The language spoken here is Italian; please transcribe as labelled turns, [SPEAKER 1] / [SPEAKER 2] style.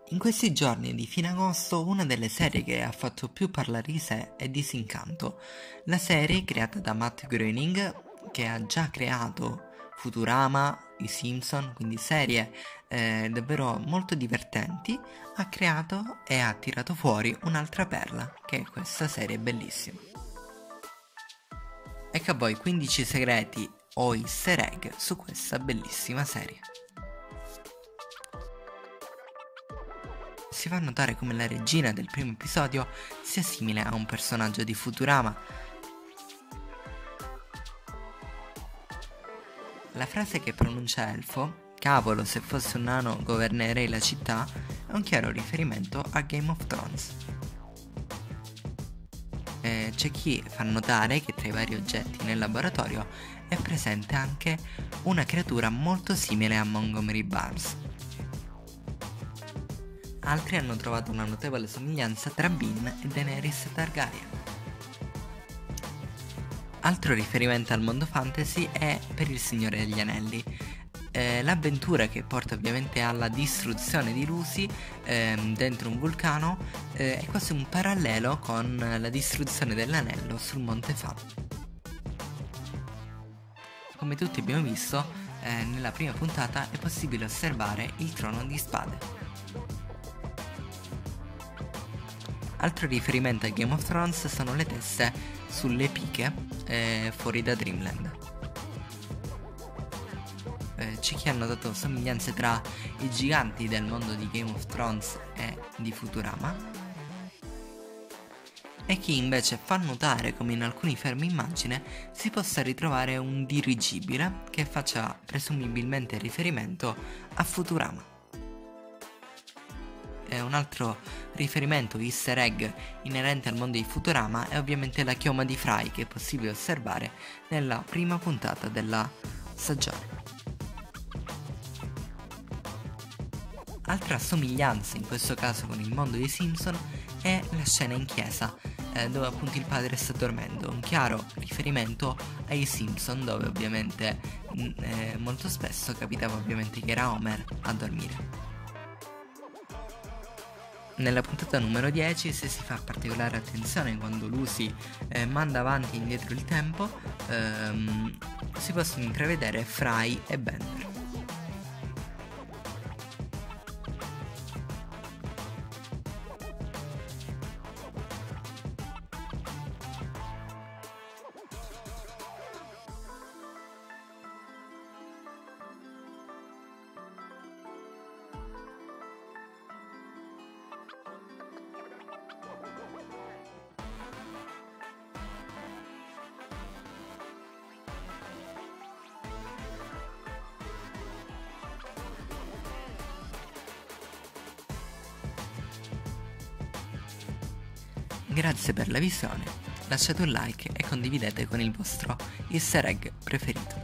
[SPEAKER 1] In questi giorni di fine agosto una delle serie che ha fatto più parlare di sé è Disincanto, la serie creata da Matt Groening che ha già creato Futurama, I Simpson, quindi serie davvero molto divertenti, ha creato e ha tirato fuori un'altra perla che è questa serie bellissima. Ecco a voi 15 segreti o easter egg su questa bellissima serie. Si fa notare come la regina del primo episodio sia simile a un personaggio di Futurama. La frase che pronuncia Elfo, "Cavolo, se fossi un nano governerei la città", è un chiaro riferimento a Game of Thrones. C'è chi fa notare che tra i vari oggetti nel laboratorio è presente anche una creatura molto simile a Montgomery Burns. Altri hanno trovato una notevole somiglianza tra Bean e Daenerys Targaryen. Altro riferimento al mondo fantasy è per il Signore degli Anelli. L'avventura che porta ovviamente alla distruzione di Lucy dentro un vulcano è quasi un parallelo con la distruzione dell'anello sul Monte Fa. Come tutti abbiamo visto, nella prima puntata è possibile osservare il Trono di Spade. Altro riferimento a Game of Thrones sono le teste sulle piche fuori da Dreamland. C'è chi ha notato somiglianze tra i giganti del mondo di Game of Thrones e di Futurama, e chi invece fa notare come in alcuni fermi immagine si possa ritrovare un dirigibile che faccia presumibilmente riferimento a Futurama. Un altro riferimento easter egg inerente al mondo di Futurama è ovviamente la chioma di Fry che è possibile osservare nella prima puntata della stagione. Altra somiglianza in questo caso con il mondo dei Simpson è la scena in chiesa dove appunto il padre sta dormendo, un chiaro riferimento ai Simpson dove ovviamente molto spesso capitava ovviamente che era Homer a dormire. Nella puntata numero 10, se si fa particolare attenzione quando Lucy manda avanti e indietro il tempo, si possono intravedere Fry e Bender. Grazie per la visione, lasciate un like e condividete con il vostro easter egg preferito.